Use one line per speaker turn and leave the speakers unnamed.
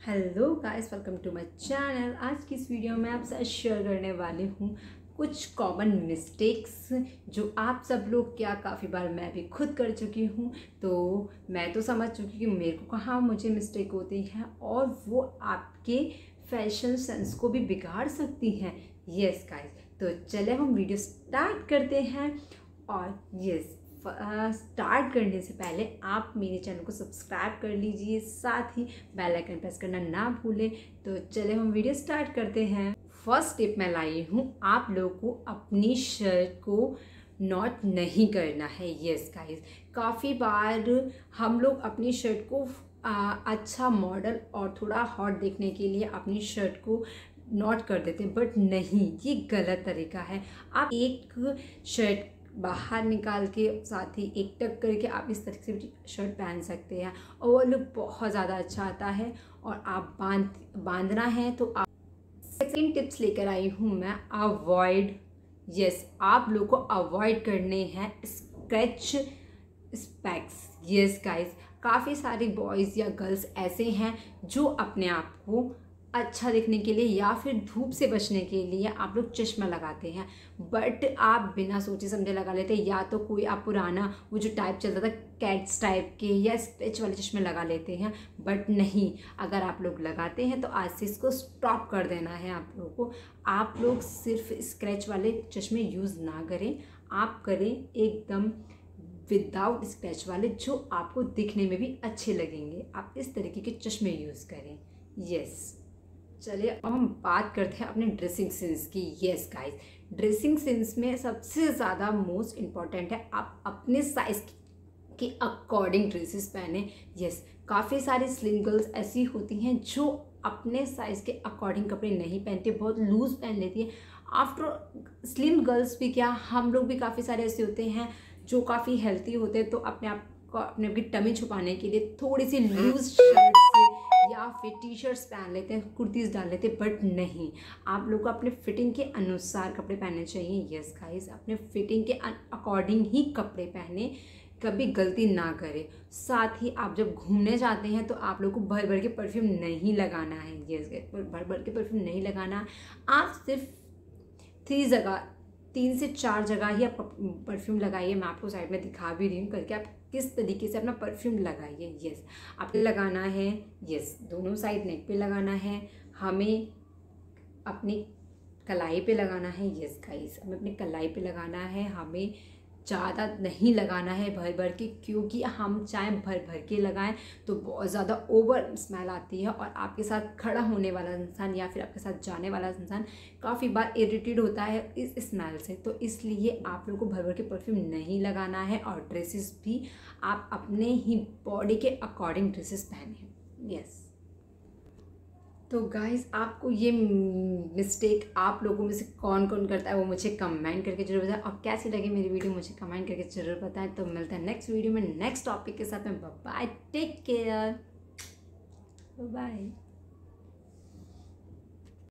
Hello guys, welcome to my channel. आज की इस वीडियो में आपसे शेयर करने वाली हूँ कुछ कॉमन मिस्टेक्स जो आप सब लोग क्या काफ़ी बार मैं भी खुद कर चुकी हूँ। तो मैं तो समझ चुकी कि मेरे को कहाँ मुझे मिस्टेक होती है और वो आपके फैशन सेंस को भी बिगाड़ सकती हैं। यस गाइस, तो चले हम वीडियो स्टार्ट करते हैं। और यस, स्टार्ट करने से पहले आप मेरे चैनल को सब्सक्राइब कर लीजिए, साथ ही बेल आइकन प्रेस करना ना भूलें। तो चले हम वीडियो स्टार्ट करते हैं। फर्स्ट टिप मैं लाई हूँ, आप लोगों को अपनी शर्ट को नॉट नहीं करना है। यस गाइस, काफ़ी बार हम लोग अपनी शर्ट को अच्छा मॉडल और थोड़ा हॉट देखने के लिए अपनी शर्ट को नॉट कर देते हैं, बट नहीं, ये गलत तरीका है। आप एक शर्ट बाहर निकाल के साथ ही एक टक करके आप इस तरीके से भी शर्ट पहन सकते हैं और वो लुक बहुत ज़्यादा अच्छा आता है। और आप बांधना है तो आप सेकंड टिप्स लेकर आई हूँ मैं, अवॉइड। यस, आप लोगों को अवॉइड करने हैं स्क्रैच स्पेक्स। यस गाइस, काफ़ी सारे बॉयज़ या गर्ल्स ऐसे हैं जो अपने आप को अच्छा दिखने के लिए या फिर धूप से बचने के लिए आप लोग चश्मा लगाते हैं, बट आप बिना सोचे समझे लगा लेते हैं। या तो कोई आप पुराना वो जो टाइप चलता था कैट्स टाइप के या स्ट्रेच वाले चश्मे लगा लेते हैं, बट नहीं, अगर आप लोग लगाते हैं तो आज से इसको स्टॉप कर देना है आप लोगों को। आप लोग सिर्फ स्क्रैच वाले चश्मे यूज़ ना करें, आप करें एकदम विदाउट स्क्रैच वाले जो आपको दिखने में भी अच्छे लगेंगे। आप इस तरीके के चश्मे यूज़ करें। यस, चलिए अब हम बात करते हैं अपने ड्रेसिंग सेंस की। यस गाइस, ड्रेसिंग सेंस में सबसे ज़्यादा मोस्ट इम्पॉर्टेंट है आप अपने साइज़ के अकॉर्डिंग ड्रेसेस पहने। यस, काफ़ी सारी स्लिम गर्ल्स ऐसी होती हैं जो अपने साइज़ के अकॉर्डिंग कपड़े नहीं पहनती, बहुत लूज़ पहन लेती है। आफ्टर स्लिम गर्ल्स भी क्या, हम लोग भी काफ़ी सारे ऐसे होते हैं जो काफ़ी हेल्थी होते हैं, तो अपने आप को अपने आपकी टमी छुपाने के लिए थोड़ी सी लूज शर्ट या फिर टी शर्ट्स पहन लेते हैं, कुर्तीज़ डाल लेते हैं, बट नहीं, आप लोग को अपने फिटिंग के अनुसार कपड़े पहनने चाहिए। यस गाइस, अपने फिटिंग के अकॉर्डिंग ही कपड़े पहने, कभी गलती ना करें। साथ ही आप जब घूमने जाते हैं तो आप लोग को भर भर के परफ्यूम नहीं लगाना है। यस गाइस, भर भर के परफ्यूम नहीं लगाना। आप सिर्फ 3 से 4 जगह ही आप परफ्यूम लगाइए। मैं आपको साइड में दिखा भी रही हूँ करके आप किस तरीके से अपना परफ्यूम लगाइए। यस, आपको लगाना है, यस, दोनों साइड नेक पे लगाना है, हमें अपनी कलाई पे लगाना है। यस गाइस, हमें अपनी कलाई पे लगाना है, हमें ज़्यादा नहीं लगाना है भर भर के, क्योंकि हम चाहे भर भर के लगाएं तो बहुत ज़्यादा ओवर स्मेल आती है और आपके साथ खड़ा होने वाला इंसान या फिर आपके साथ जाने वाला इंसान काफ़ी बार इरिटेट होता है इस स्मेल से। तो इसलिए आप लोगों को भर भर के परफ्यूम नहीं लगाना है और ड्रेसेस भी आप अपने ही बॉडी के अकॉर्डिंग ड्रेसेस पहने। यस, तो गाइस, आपको ये मिस्टेक आप लोगों में से कौन कौन करता है वो मुझे कमेंट करके जरूर बताएं, और कैसी लगी मेरी वीडियो मुझे कमेंट करके जरूर बताएं। तो मिलते हैं नेक्स्ट वीडियो में नेक्स्ट टॉपिक के साथ में। Bye, take care, bye.